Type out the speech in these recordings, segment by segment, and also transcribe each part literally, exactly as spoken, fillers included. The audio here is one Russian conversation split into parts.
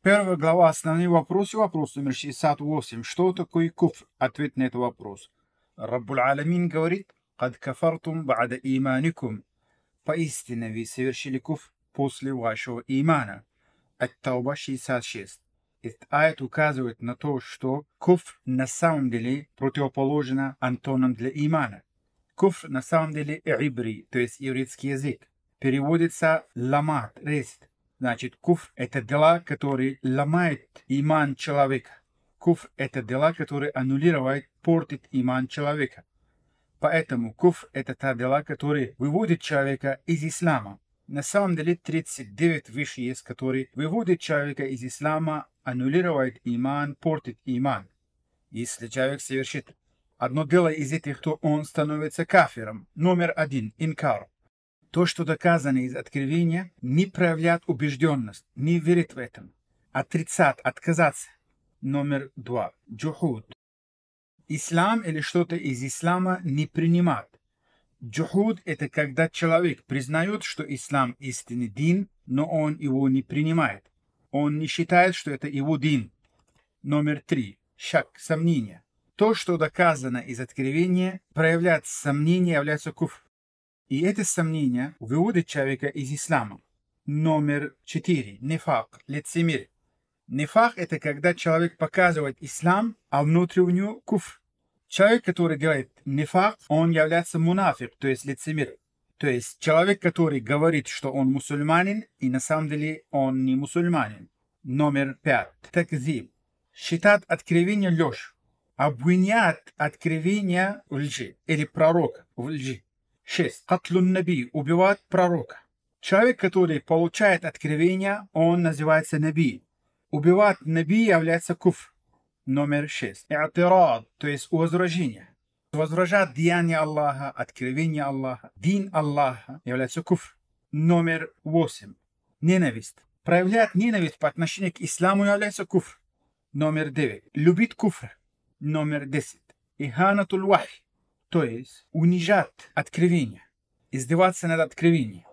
Первая глава «Основные вопросы». Вопрос номер шестьдесят восемь. Что такое куфр? Ответ на этот вопрос. Раббуль Аламин говорит: «Кад кафартум ба'да иманикум». Поистине вы совершили куфр после вашего имана. Ат-Тауба шестьдесят шесть. Этот аят указывает на то, что куфр на самом деле противоположно антонам для имана. Куфр на самом деле ибри, то есть еврейский язык. Переводится ламат, резт. Значит, куфр – это дела, которые ломают иман человека. Куфр – это дела, которые аннулируют, портят иман человека. Поэтому куфр – это та дела, которые выводят человека из ислама. На самом деле тридцать девять вещей есть, которые выводят человека из ислама, аннулируют иман, портят иман. Если человек совершит одно дело из этих, то он становится кафиром. Номер один – инкар. То, что доказано из откровения, не проявляет убежденность, не верит в этом. Отрицать, отказаться. Номер два – джухуд. Ислам или что-то из ислама не принимает. Джухуд – это когда человек признает, что ислам истинный дин, но он его не принимает. Он не считает, что это его дин. Номер три – шак, сомнение. То, что доказано из откровения, проявляет сомнение, является куфр. И это сомнение выводит человека из ислама. Номер четыре – нифак, лицемерие. Нифак – это когда человек показывает ислам, а внутри у него куфр. Человек, который делает нифак, он является мунафик, то есть лицемер. То есть человек, который говорит, что он мусульманин, и на самом деле он не мусульманин. Номер пять. Такзиб. Считать откровение ложь. Обвинять откровение в лжи или пророка в лжи. шесть. Катлун наби. Убивать пророка. Человек, который получает откровение, он называется наби. Убивать наби является куфр. Номер шесть. И'тирад, то есть возражение. Возражать деяния Аллаха, откровение Аллаха, дин Аллаха является куфр. Номер восемь. Ненависть. Проявлять ненависть по отношению к исламу является куфр. Номер девять. Любить куфр. Номер десять. Иханатуль вахи, то есть унижать откровение, издеваться над откровением.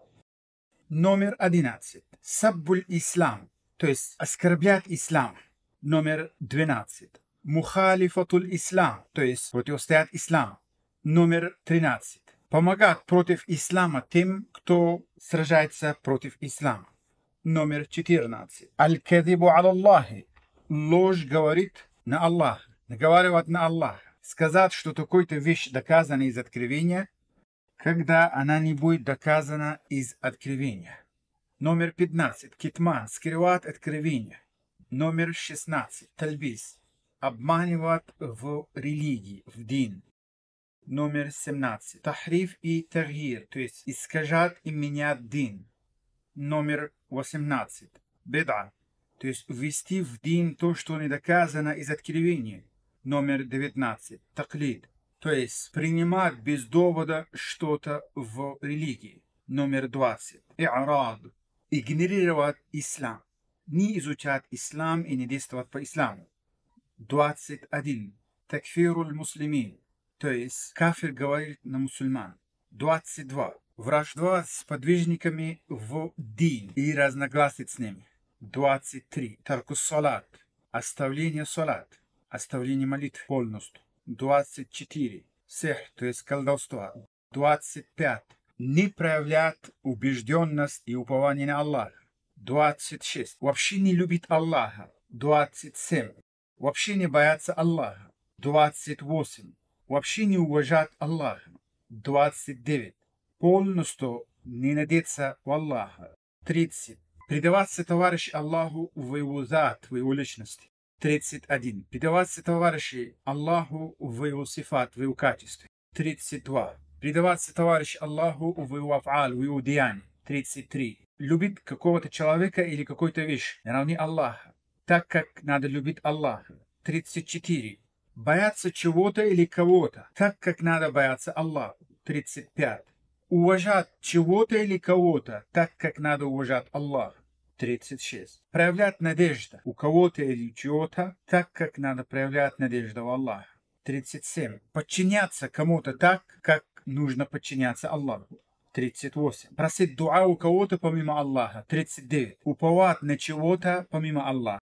Номер одиннадцать. Саббуль ислам, то есть оскорблять ислам. Номер двенадцать. Мухалифатуль ислам, то есть противостоять исламу. Номер тринадцать. Помогать против ислама тем, кто сражается против ислама. Номер четырнадцать. Аль-кадибу аля Аллахи. Ложь говорит на Аллаха, наговаривать на Аллаха. Сказать, что такой-то вещь доказана из откровения, когда она не будет доказана из откровения. Номер пятнадцать. Китман. Скрывать откровение. Номер шестнадцать. Тальбис. Обманывать в религии, в дин. Номер семнадцать. Тахриф и тагир, то есть искажать и менять дин. Номер восемнадцать. Беда, то есть ввести в дин то, что не доказано из откровения. Номер девятнадцать. Таклид, то есть принимать без довода что-то в религии. Номер двадцать. И'рад. Игнорировать ислам. Не изучать ислам и не действовать по исламу. двадцать один. Такфируль муслимин, то есть кафир говорит на мусульман. двадцать два. Вражда с подвижниками в дин и разногласить с ними. двадцать три. Таркус салат. Оставление салат. Оставление молитв полностью. двадцать четыре. Сех, то есть колдовство. двадцать пять. Не проявлять убежденность и упование на Аллаха. двадцать шесть. Вообще не любит Аллаха. двадцать семь. Вообще не бояться Аллаха. двадцать восемь. Вообще не уважать Аллаха. двадцать девять. Полностью не надеяться в Аллаха. тридцать. Предаваться товарищу Аллаху в его зат, в его личности. тридцать один. Предаваться товарищу Аллаху в его сифат, в его качестве. тридцать два. Предаваться товарищу Аллаху в его аф'аль, в его деяния. тридцать три. Любить какого-то человека или какую-то вещь наравне Аллаха, так как надо любить Аллаха. тридцать четыре. Бояться чего-то или кого-то, так как надо бояться Аллаха. тридцать пять. Уважать чего-то или кого-то, так как надо уважать Аллаха. тридцать шесть. Проявлять надежду у кого-то или чего-то, так как надо проявлять надежду в Аллаха. тридцать семь. Подчиняться кому-то так, как нужно подчиняться Аллаху. тридцать восемь. Просить дуа у кого-то помимо Аллаха. тридцать девять. Уповать на чего-то помимо Аллаха.